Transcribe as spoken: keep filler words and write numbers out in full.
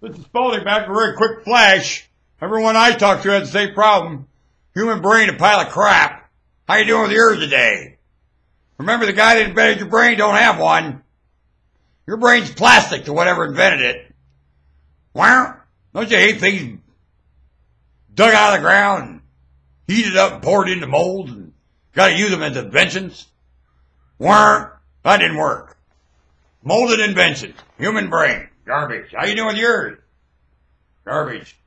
This is Spalding back with a very quick flash. Everyone I talked to had the same problem. Human brain, a pile of crap. How you doing with yours today? Remember, the guy that invented your brain don't have one. Your brain's plastic to whatever invented it. Wow. Don't you hate things dug out of the ground and heated up and poured into mold and got to use them as inventions? Wow. That didn't work. Molded invention. Human brain. Garbage. How you doing with yours? Garbage.